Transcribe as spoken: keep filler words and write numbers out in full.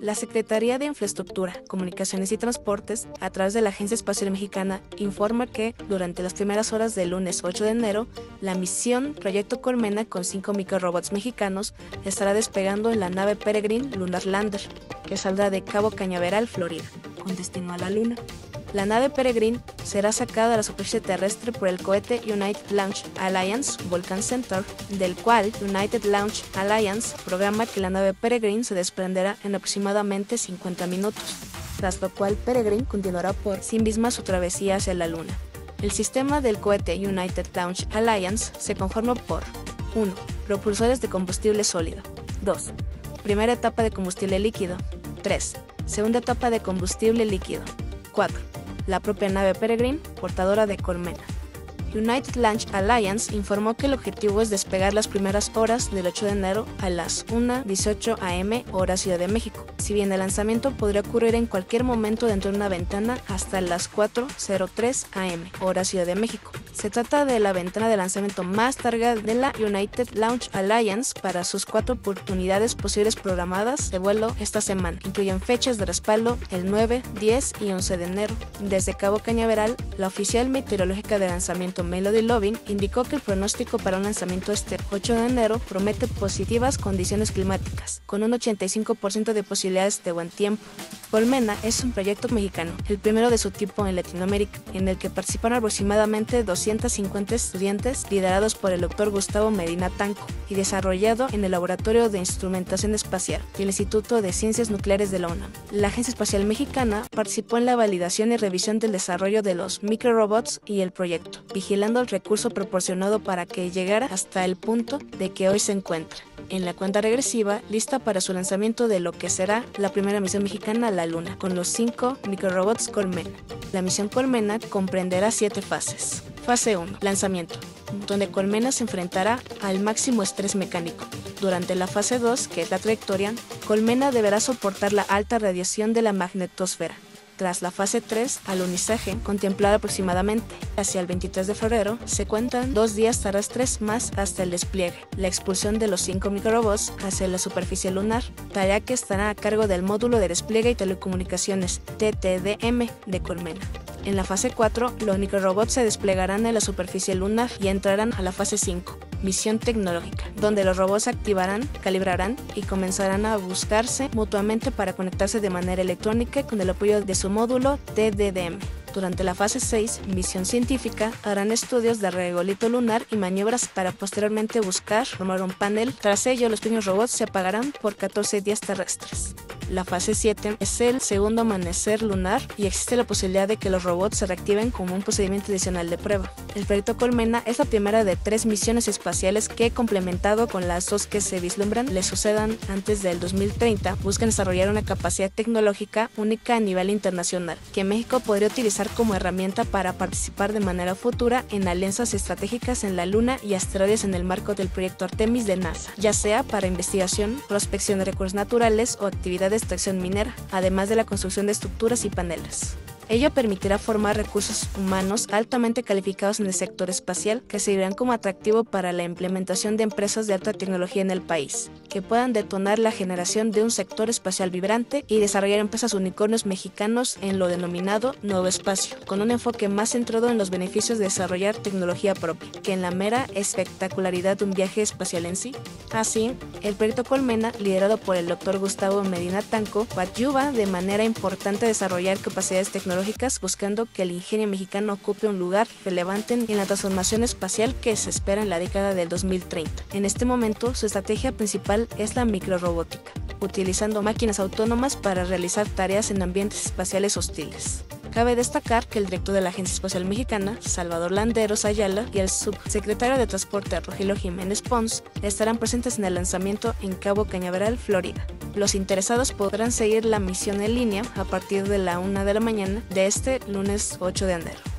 La Secretaría de Infraestructura, Comunicaciones y Transportes, a través de la Agencia Espacial Mexicana, informa que, durante las primeras horas del lunes ocho de enero, la misión Proyecto Colmena con cinco microrobots mexicanos estará despegando en la nave Peregrine Lunar Lander, que saldrá de Cabo Cañaveral, Florida, con destino a la Luna. La nave Peregrine será sacada a la superficie terrestre por el cohete United Launch Alliance Vulcan Center, del cual United Launch Alliance programa que la nave Peregrine se desprenderá en aproximadamente cincuenta minutos, tras lo cual Peregrine continuará por sí misma su travesía hacia la Luna. El sistema del cohete United Launch Alliance se conforma por uno. Propulsores de combustible sólido. dos. Primera etapa de combustible líquido. tres. Segunda etapa de combustible líquido. cuatro. La propia nave Peregrine, portadora de Colmena. United Launch Alliance informó que el objetivo es despegar las primeras horas del ocho de enero a las una dieciocho a eme hora Ciudad de México, si bien el lanzamiento podría ocurrir en cualquier momento dentro de una ventana hasta las cuatro cero tres a eme hora Ciudad de México. Se trata de la ventana de lanzamiento más larga de la United Launch Alliance para sus cuatro oportunidades posibles programadas de vuelo esta semana. Incluyen fechas de respaldo el nueve, diez y once de enero. Desde Cabo Cañaveral, la oficial meteorológica de lanzamiento Melody Loving indicó que el pronóstico para un lanzamiento este ocho de enero promete positivas condiciones climáticas, con un ochenta y cinco por ciento de posibilidades de buen tiempo. Colmena es un proyecto mexicano, el primero de su tipo en Latinoamérica, en el que participaron aproximadamente doscientos cincuenta estudiantes liderados por el doctor Gustavo Medina Tanco y desarrollado en el Laboratorio de Instrumentación Espacial y el Instituto de Ciencias Nucleares de la UNAM. La Agencia Espacial Mexicana participó en la validación y revisión del desarrollo de los microrobots y el proyecto, vigilando el recurso proporcionado para que llegara hasta el punto de que hoy se encuentra, en la cuenta regresiva, lista para su lanzamiento de lo que será la primera misión mexicana a la Luna, con los cinco microrobots Colmena. La misión Colmena comprenderá siete fases. Fase uno. Lanzamiento, donde Colmena se enfrentará al máximo estrés mecánico. Durante la fase dos, que es la trayectoria, Colmena deberá soportar la alta radiación de la magnetosfera. Tras la fase tres, alunizaje, contemplada aproximadamente hacia el veintitrés de febrero, se cuentan dos días terrestres más hasta el despliegue, la expulsión de los cinco microrobots hacia la superficie lunar, tarea que estará a cargo del módulo de despliegue y telecomunicaciones T T D M de Colmena. En la fase cuatro, los microrobots se desplegarán en la superficie lunar y entrarán a la fase cinco, misión tecnológica, donde los robots se activarán, calibrarán y comenzarán a buscarse mutuamente para conectarse de manera electrónica con el apoyo de su módulo T D D M. Durante la fase seis, misión científica, harán estudios de regolito lunar y maniobras para posteriormente buscar formar un panel. Tras ello, los pequeños robots se apagarán por catorce días terrestres. La fase siete es el segundo amanecer lunar y existe la posibilidad de que los robots se reactiven como un procedimiento adicional de prueba. El proyecto Colmena es la primera de tres misiones espaciales que, complementado con las dos que se vislumbran le sucedan antes del dos mil treinta, buscan desarrollar una capacidad tecnológica única a nivel internacional, que México podría utilizar como herramienta para participar de manera futura en alianzas estratégicas en la Luna y asteroides en el marco del proyecto Artemis de NASA, ya sea para investigación, prospección de recursos naturales o actividad de extracción minera, además de la construcción de estructuras y paneles. Ello permitirá formar recursos humanos altamente calificados en el sector espacial que servirán como atractivo para la implementación de empresas de alta tecnología en el país, que puedan detonar la generación de un sector espacial vibrante y desarrollar empresas unicornios mexicanos en lo denominado Nuevo Espacio, con un enfoque más centrado en los beneficios de desarrollar tecnología propia, que en la mera espectacularidad de un viaje espacial en sí. Así, el proyecto Colmena, liderado por el doctor Gustavo Medina Tanco, coadyuva de manera importante a desarrollar capacidades tecnológicas buscando que el ingenio mexicano ocupe un lugar relevante en la transformación espacial que se espera en la década del dos mil treinta. En este momento, su estrategia principal es la microrobótica, utilizando máquinas autónomas para realizar tareas en ambientes espaciales hostiles. Cabe destacar que el director de la Agencia Espacial Mexicana, Salvador Landeros Ayala, y el subsecretario de Transporte, Rogelio Jiménez Pons, estarán presentes en el lanzamiento en Cabo Cañaveral, Florida. Los interesados podrán seguir la misión en línea a partir de la una de la mañana de este lunes ocho de enero.